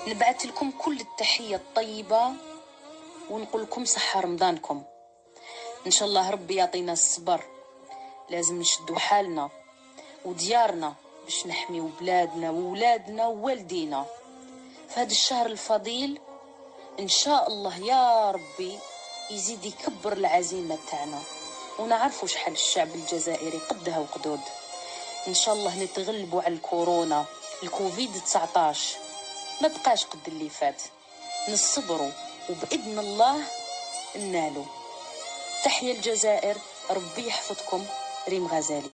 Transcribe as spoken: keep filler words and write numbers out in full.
نبعث لكم كل التحية الطيبة ونقول لكم صحة رمضانكم. إن شاء الله ربي يعطينا الصبر، لازم نشدوا حالنا وديارنا باش نحميو بلادنا وولادنا ووالدينا في هذا الشهر الفضيل. إن شاء الله يا ربي يزيد يكبر العزيمة تاعنا، ونعرفوا شحال الشعب الجزائري قدها وقدود. إن شاء الله نتغلبوا على الكورونا الكوفيد تسعطاش، ما بقاش قد اللي فات، نصبروا وبإذن الله ننالوا. تحيا الجزائر، ربي يحفظكم. ريم غزالي.